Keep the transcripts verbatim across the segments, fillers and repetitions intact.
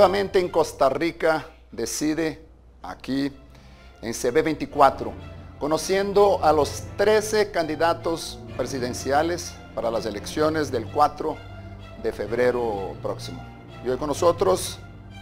nuevamente en Costa Rica decide aquí en C B veinticuatro, conociendo a los trece candidatos presidenciales para las elecciones del cuatro de febrero próximo. Y hoy con nosotros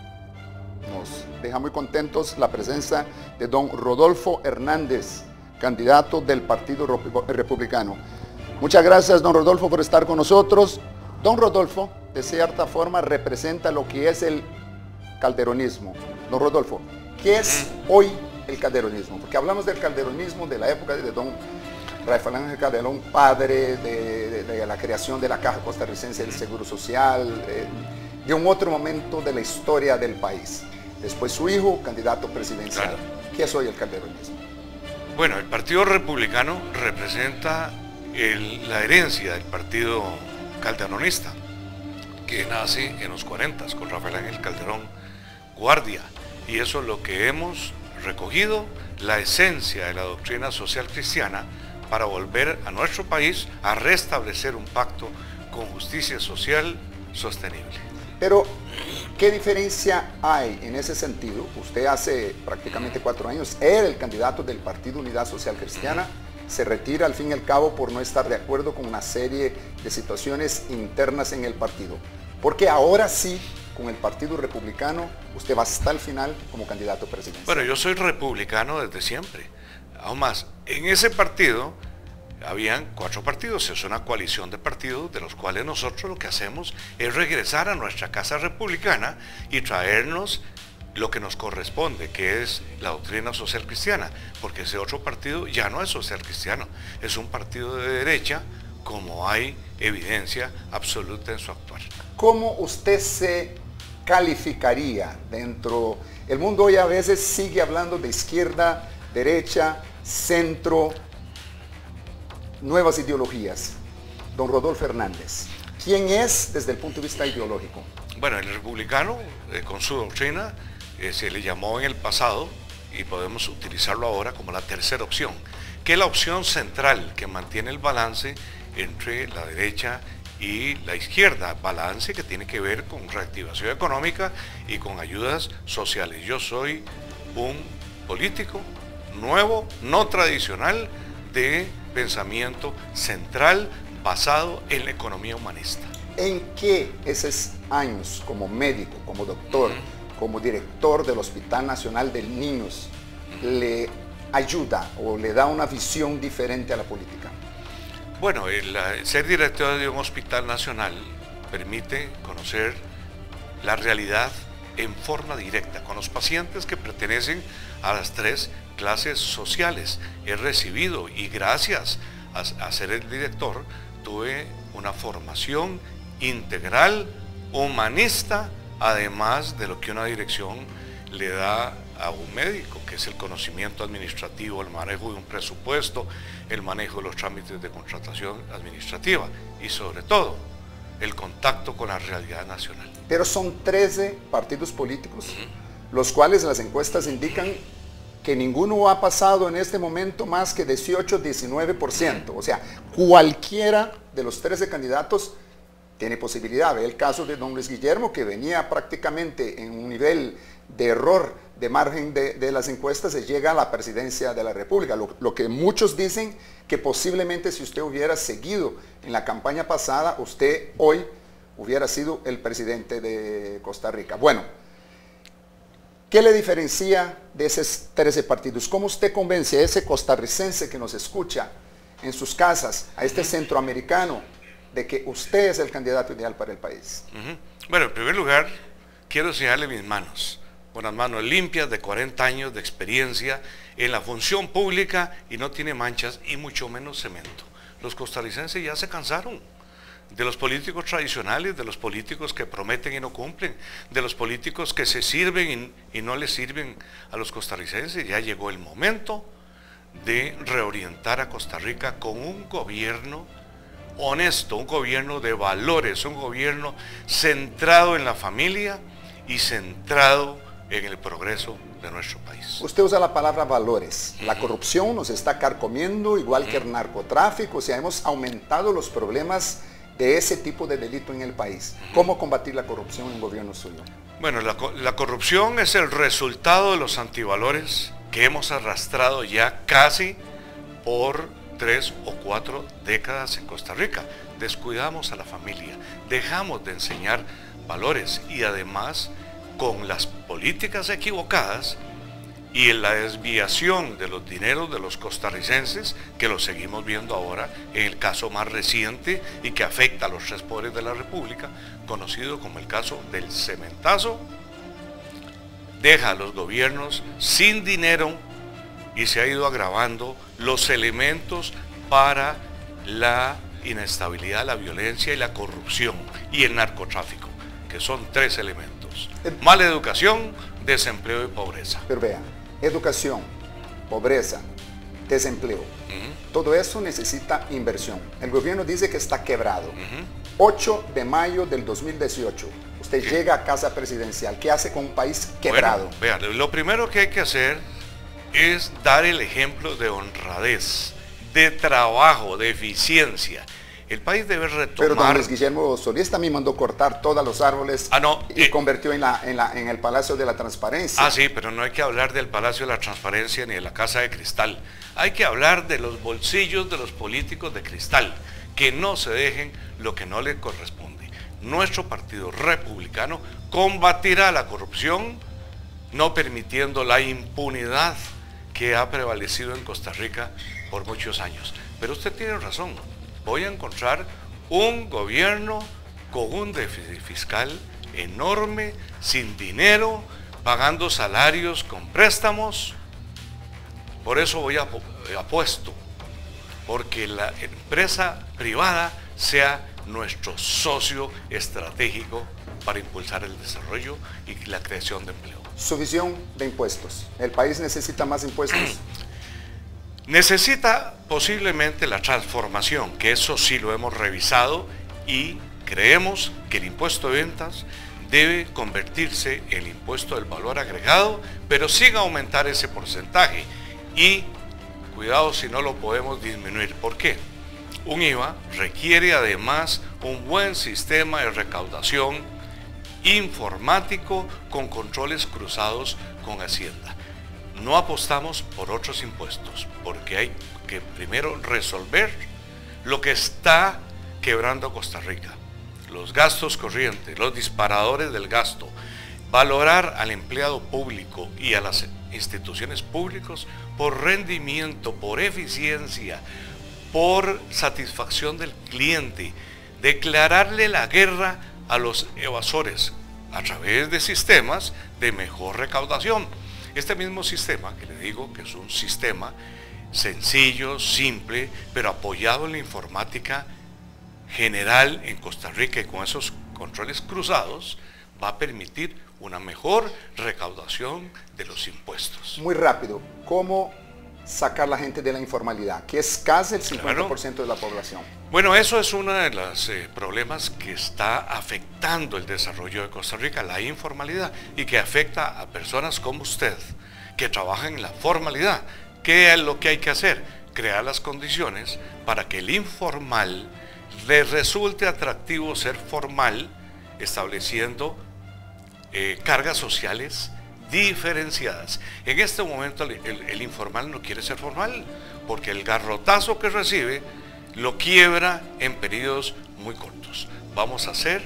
nos deja muy contentos la presencia de don Rodolfo Hernández, candidato del Partido Republicano. Muchas gracias, don Rodolfo, por estar con nosotros. Don Rodolfo, de cierta forma, representa lo que es el calderonismo. Don Rodolfo, ¿qué es hoy el calderonismo? Porque hablamos del calderonismo de la época de don Rafael Ángel Calderón, padre de, de, de la creación de la Caja Costarricense del Seguro Social, eh, de un otro momento de la historia del país. Después su hijo, candidato presidencial. Claro. ¿Qué es hoy el calderonismo? Bueno, el Partido Republicano representa el, la herencia del Partido Calderonista, que nace en los cuarenta con Rafael Ángel Calderón Guardia, y eso es lo que hemos recogido, la esencia de la doctrina social cristiana, para volver a nuestro país a restablecer un pacto con justicia social sostenible. Pero, ¿qué diferencia hay en ese sentido? Usted hace prácticamente cuatro años era el candidato del Partido Unidad Social Cristiana, se retira al fin y al cabo por no estar de acuerdo con una serie de situaciones internas en el partido. Porque ahora sí, con el Partido Republicano, usted va hasta el final como candidato presidencial. Bueno, yo soy republicano desde siempre. Aún más, en ese partido habían cuatro partidos, es una coalición de partidos de los cuales nosotros lo que hacemos es regresar a nuestra casa republicana y traernos lo que nos corresponde, que es la doctrina social cristiana, porque ese otro partido ya no es social cristiano, es un partido de derecha, como hay evidencia absoluta en su actuar. ¿Cómo usted se calificaría dentro? El mundo hoy a veces sigue hablando de izquierda, derecha, centro, nuevas ideologías. Don Rodolfo Hernández, ¿quién es desde el punto de vista ideológico? Bueno, el republicano, eh, con su doctrina, eh, se le llamó en el pasado, y podemos utilizarlo ahora como la tercera opción, que es la opción central que mantiene el balance entre la derecha y la izquierda, balance que tiene que ver con reactivación económica y con ayudas sociales. Yo soy un político nuevo, no tradicional, de pensamiento central basado en la economía humanista. ¿En qué esos años como médico, como doctor, uh-huh. como director del Hospital Nacional de Niños uh-huh. le ayuda o le da una visión diferente a la política? Bueno, el, el ser director de un hospital nacional permite conocer la realidad en forma directa con los pacientes que pertenecen a las tres clases sociales. He recibido, y gracias a, a ser el director, tuve una formación integral, humanista, además de lo que una dirección le da a un médico, que es el conocimiento administrativo, el manejo de un presupuesto, el manejo de los trámites de contratación administrativa y sobre todo el contacto con la realidad nacional. Pero son trece partidos políticos, uh-huh. los cuales las encuestas indican que ninguno ha pasado en este momento más que dieciocho a diecinueve por ciento. O sea, cualquiera de los trece candidatos tiene posibilidad. Ve el caso de don Luis Guillermo, que venía prácticamente en un nivel de error de margen de, de las encuestas, se llega a la presidencia de la República. Lo, lo que muchos dicen que posiblemente si usted hubiera seguido en la campaña pasada, usted hoy hubiera sido el presidente de Costa Rica. Bueno, ¿qué le diferencia de esos trece partidos? ¿Cómo usted convence a ese costarricense que nos escucha en sus casas, a este centroamericano, de que usted es el candidato ideal para el país? Uh-huh. Bueno, en primer lugar, quiero enseñarle mis manos, unas manos limpias de cuarenta años de experiencia en la función pública y no tiene manchas y mucho menos cemento. Los costarricenses ya se cansaron de los políticos tradicionales, de los políticos que prometen y no cumplen, de los políticos que se sirven y, y no les sirven a los costarricenses. Ya llegó el momento de reorientar a Costa Rica con un gobierno honesto, un gobierno de valores, un gobierno centrado en la familia y centrado en el progreso de nuestro país. Usted usa la palabra valores. La corrupción nos está carcomiendo, igual que el narcotráfico. O sea, hemos aumentado los problemas de ese tipo de delito en el país. ¿Cómo combatir la corrupción en gobierno suyo? Bueno, la, la corrupción es el resultado de los antivalores que hemos arrastrado ya casi por tres o cuatro décadas en Costa Rica. Descuidamos a la familia, dejamos de enseñar valores y además con las políticas equivocadas y en la desviación de los dineros de los costarricenses, que lo seguimos viendo ahora en el caso más reciente y que afecta a los tres poderes de la República, conocido como el caso del cementazo, deja a los gobiernos sin dinero y se ha ido agravando los elementos para la inestabilidad, la violencia y la corrupción y el narcotráfico, que son tres elementos: mala educación, desempleo y pobreza. Pero vean, educación, pobreza, desempleo, uh-huh. todo eso necesita inversión. El gobierno dice que está quebrado. Uh-huh. ocho de mayo del dos mil dieciocho, usted ¿Qué? llega a casa presidencial. ¿Qué hace con un país quebrado? Bueno, vean, lo primero que hay que hacer es dar el ejemplo de honradez, de trabajo, de eficiencia. El país debe retomar... Pero don Luis Guillermo Solís también mandó cortar todos los árboles ah, no, y eh, convirtió en, la, en, la, en el Palacio de la Transparencia. Ah, sí, pero no hay que hablar del Palacio de la Transparencia ni de la Casa de Cristal. Hay que hablar de los bolsillos de los políticos de cristal, que no se dejen lo que no les corresponde. Nuestro partido republicano combatirá la corrupción, no permitiendo la impunidad que ha prevalecido en Costa Rica por muchos años. Pero usted tiene razón. Voy a encontrar un gobierno con un déficit fiscal enorme, sin dinero, pagando salarios con préstamos. Por eso voy a apuesto, porque la empresa privada sea nuestro socio estratégico para impulsar el desarrollo y la creación de empleo. Su visión de impuestos. ¿El país necesita más impuestos? Necesita posiblemente la transformación, que eso sí lo hemos revisado y creemos que el impuesto de ventas debe convertirse en el impuesto del valor agregado, pero sin aumentar ese porcentaje. Y cuidado si no lo podemos disminuir. ¿Por qué? Un I V A requiere además un buen sistema de recaudación informático con controles cruzados con Hacienda. No apostamos por otros impuestos, porque hay que primero resolver lo que está quebrando a Costa Rica. Los gastos corrientes, los disparadores del gasto, valorar al empleado público y a las instituciones públicas por rendimiento, por eficiencia, por satisfacción del cliente, declararle la guerra a los evasores a través de sistemas de mejor recaudación. Este mismo sistema, que le digo que es un sistema sencillo, simple, pero apoyado en la informática general en Costa Rica y con esos controles cruzados, va a permitir una mejor recaudación de los impuestos. Muy rápido, ¿cómo sacar a la gente de la informalidad, que es casi el cincuenta por ciento claro. de la población? Bueno, eso es uno de los eh, problemas que está afectando el desarrollo de Costa Rica, la informalidad, y que afecta a personas como usted, que trabajan en la formalidad. ¿Qué es lo que hay que hacer? Crear las condiciones para que el informal le resulte atractivo ser formal, estableciendo eh, cargas sociales diferenciadas. En este momento el, el, el informal no quiere ser formal, porque el garrotazo que recibe lo quiebra en periodos muy cortos. Vamos a hacer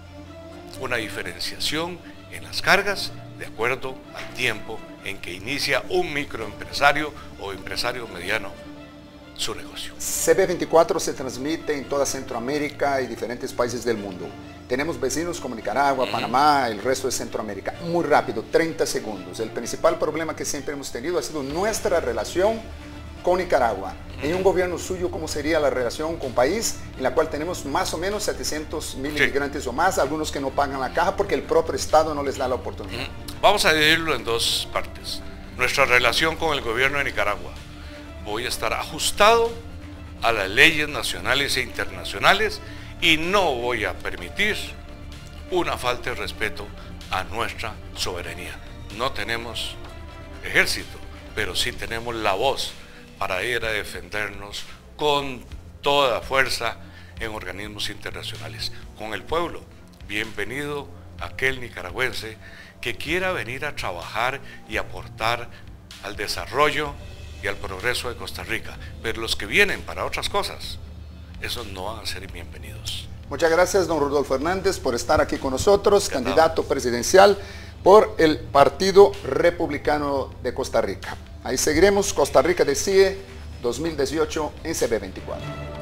una diferenciación en las cargas de acuerdo al tiempo en que inicia un microempresario o empresario mediano su negocio. C B veinticuatro se transmite en toda Centroamérica y diferentes países del mundo. Tenemos vecinos como Nicaragua, uh-huh. Panamá, el resto de Centroamérica. Muy rápido, treinta segundos. El principal problema que siempre hemos tenido ha sido nuestra relación con Nicaragua. Uh-huh. En un gobierno suyo, ¿cómo sería la relación con país en la cual tenemos más o menos setecientos mil sí. inmigrantes o más, algunos que no pagan la caja porque el propio Estado no les da la oportunidad? Uh-huh. Vamos a dividirlo en dos partes. Nuestra relación con el gobierno de Nicaragua. Voy a estar ajustado a las leyes nacionales e internacionales y no voy a permitir una falta de respeto a nuestra soberanía. No tenemos ejército, pero sí tenemos la voz para ir a defendernos con toda fuerza en organismos internacionales. Con el pueblo, bienvenido aquel nicaragüense que quiera venir a trabajar y aportar al desarrollo y al progreso de Costa Rica, pero los que vienen para otras cosas, esos no van a ser bienvenidos. Muchas gracias, don Rodolfo Hernández, por estar aquí con nosotros, candidato presidencial por el Partido Republicano de Costa Rica. Ahí seguiremos. Costa Rica decide dos mil dieciocho en C B veinticuatro.